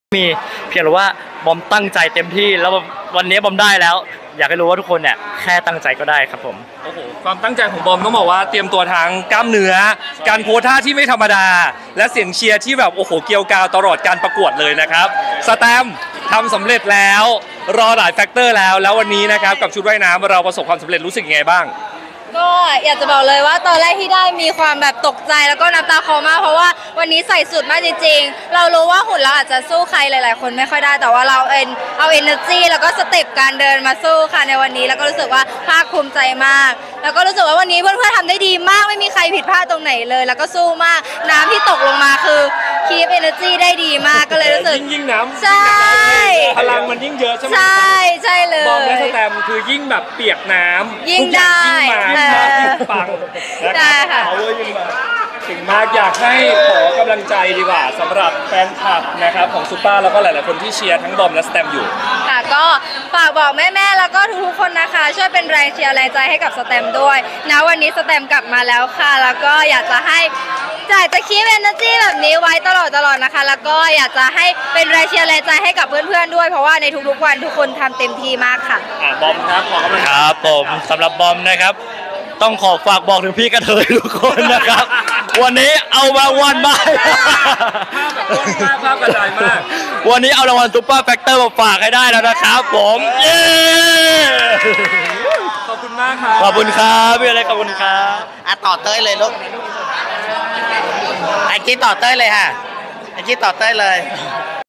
มีเพียงแต่ว่าบอมตั้งใจเต็มที่แล้ววันนี้บอมได้แล้วอยากให้รู้ว่าทุกคนเนี่ยแค่ตั้งใจก็ได้ครับผมโอ้โหความตั้งใจของบอมต้องบอกว่าเตรียมตัวทางกล้ามเนื้อการโพสท่าที่ไม่ธรรมดาและเสียงเชียร์ที่แบบโอ้โหเกรียวกราวตลอดการประกวดเลยนะครับสแตมป์ทำสำเร็จแล้วรอหลายแฟกเตอร์แล้ววันนี้นะครับกับชุดว่ายน้ำเราประสบความสำเร็จรู้สึกยังไงบ้างก็อยากจะบอกเลยว่าตอนแรกที่ได้มีความแบบตกใจแล้วก็น้ำตาคลอมากเพราะว่าวันนี้ใส่สุดมากจริงๆเรารู้ว่าหุ่นเราอาจจะสู้ใครหลายๆคนไม่ค่อยได้แต่ว่าเราเอา energy แล้วก็สเต็ปการเดินมาสู้ค่ะในวันนี้แล้วก็รู้สึกว่าภาคภูมิใจมากแล้วก็รู้สึกว่าวันนี้เพื่อนๆทำได้ดีมากไม่มีใครผิดพลาดตรงไหนเลยแล้วก็สู้มากน้ำที่ตกลงมาคือ keep energy ได้ดีมากก็เลยรู้สึกยิ่งน้ำใช่พลังมันยิ่งเยอะใช่ไหมใช่เลยบอมและสแตมคือยิ่งแบบเปียกน้ำยิ่งได้ยิ่งปังนะครับเอาเลยยิ่งมาถึงมากอยากให้ขอกำลังใจดีกว่าสำหรับแฟนคลับนะครับของซุปเปอร์แล้วก็หลายๆคนที่เชียร์ทั้งบอมและสแตมอยู่ค่ะก็ฝากบอกแม่ๆแล้วก็ทุกๆคนนะคะช่วยเป็นแรงเชียร์แรงใจให้กับสแตมด้วยนะวันนี้สแตมกลับมาแล้วค่ะแล้วก็อยากจะให้จะคีปเอเนอร์จีแบบนี้ไว้ตลอดนะคะแล้วก็อยากจะให้เป็นแรงเชียร์แรงใจให้กับเพื่อนๆด้วยเพราะว่าในทุกๆวันทุกคนทำเต็มที่มากค่ะบอมครับขอกำลังใจครับผมสำหรับบอมนะครับต้องขอฝากบอกถึงพี่กระเทยทุกคนนะครับวันนี้เอารางวัลมาภาพกระจายมากวันนี้เอารางวัลซุปเปอร์แฟกเตอร์มาฝากให้ได้แล้วนะครับผมเย้ขอบคุณมากครับขอบคุณครับพี่อะไรขอบคุณครับต่อเต้ยเลยลูกไอ้กี้ต่อเต้ยเลยค่ะไอ้กี้ต่อเต้ยเลย